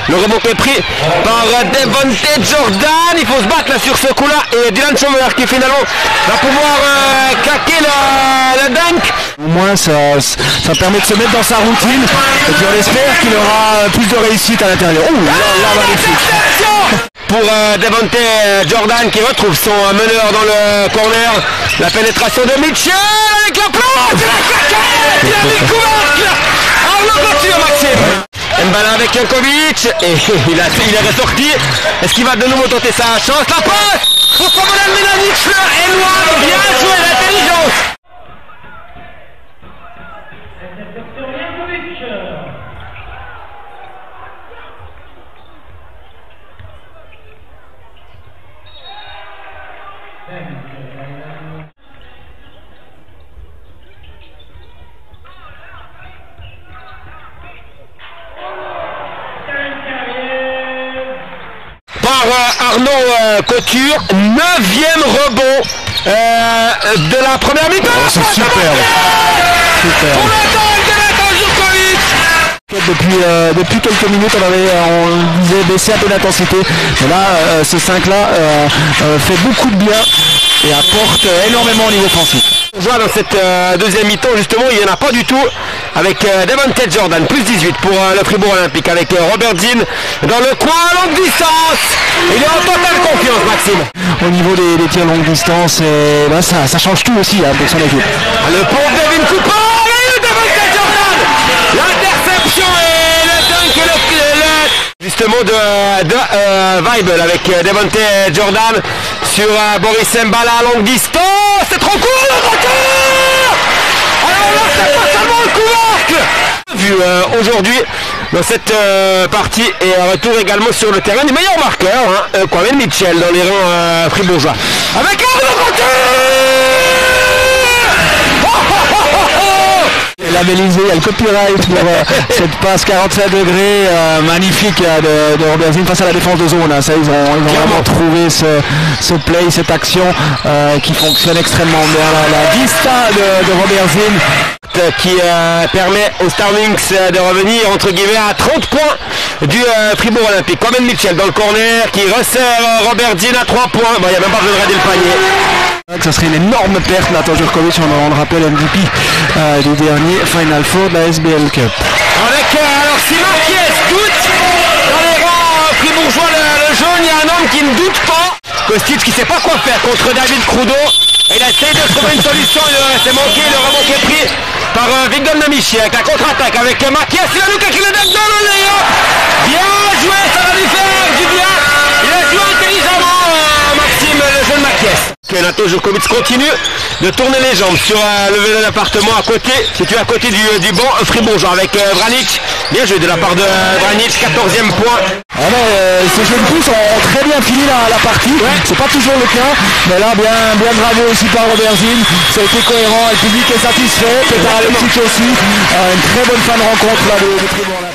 Le rebond est pris par Devontae Jordan. Il faut se battre là sur ce coup-là. Et Dylan Chambers qui finalement va pouvoir claquer le dunk. Au moins ça permet de se mettre dans sa routine. Et puis on espère qu'il aura plus de réussite à l'intérieur. Ouh là magnifique. Pour Devontae Jordan qui retrouve son meneur dans le corner. La pénétration de Mitchell avec la plante. Il a claqué. Il a mis le couvercle. Arnaud Couture, Maxime. Mbala avec Jankovic et il est ressorti. Est-ce qu'il va de nouveau tenter sa chance? La passe pour Slobodan Milanic, le N1. Bien joué, l'intelligence. Par Arnaud Couture, 9e rebond de la première mi-temps. Oh, c'est super. Pour le dunk de Natan Jurkovic. Depuis quelques minutes on disait baisser un peu l'intensité. Mais là ce 5-là fait beaucoup de bien et apporte énormément au niveau offensif. On voit dans cette deuxième mi-temps justement il n'y en a pas du tout avec Devontae Jordan, plus 18 pour le Fribourg Olympique avec Robert Dean dans le coin à longue distance. Il est en totale confiance, Maxime. Au niveau des tirs longue distance, ça change tout aussi pour son équipe. Le pont de Devin Cooper et Devontae Jordan. L'interception et le dunk justement de Weibel avec Devontae Jordan sur Boris Mbala à longue distance. C'est trop court le retour. Alors là c'est pas seulement le couvercle. Vu aujourd'hui dans cette partie et retour également sur le terrain du meilleur marqueur, Kwame Mitchell dans les rangs fribourgeois. Avec Arnaud Couture. Labellisé, il y a le copyright pour cette passe 45 degrés magnifique de Robert Zinn face à la défense de zone. Ça, ils ont vraiment trouvé ce play, cette action qui fonctionne extrêmement bien. La vista de Robert Zinn qui permet aux Starlings de revenir entre guillemets à 30 points du Fribourg Olympique. Kwame Mitchell dans le corner qui resserre Robert Zinn à 3 points. Bon, il n'y a même pas besoin de rader le panier. Ça serait une énorme perte, Natan Jurkovic, on le rappelle, MVP du dernier Final Four de la SBL Cup. Avec, alors si Marquez doute dans les rangs fribourgeois, le jaune, il y a un homme qui ne doute pas. Kostic qui ne sait pas quoi faire contre David Crudo. Il essaye de trouver une solution, c'est manqué, le rebond qui est pris par Victor Namichi avec la contre-attaque avec Marquez. Il a nous calculé le dunk dans le layup. Bien joué, ça va lui faire du bien. Il a joué intelligemment, Maxime, le jeune Marquez. Natan Jurkovic continue de tourner les jambes sur le vélo d'appartement à côté, situé à côté du banc fribourgeois avec Vranic. Bien joué de la part de Vranic, 14e point. Ces jeunes pousses ont très bien fini la partie, c'est pas toujours le cas, mais là bien bravo aussi par Robert Zinn, ça a été cohérent, le public est satisfait, Petar Alexic aussi, une très bonne fin de rencontre là de Fribourg.